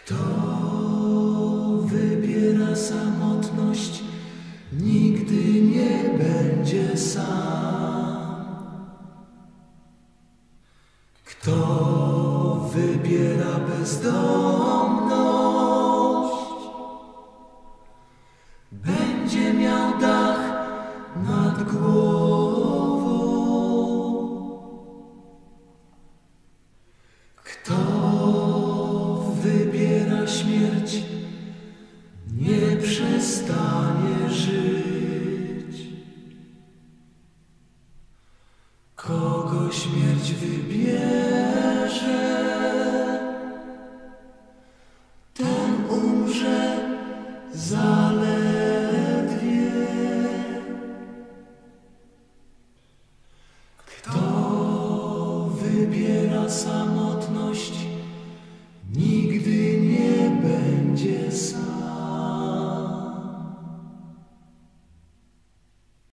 Kto wybiera samotność, nigdy nie będzie sam. Kto wybiera bezdomność, będzie miał dach nad głową. Kto wybiera śmierć, nie przestanie żyć.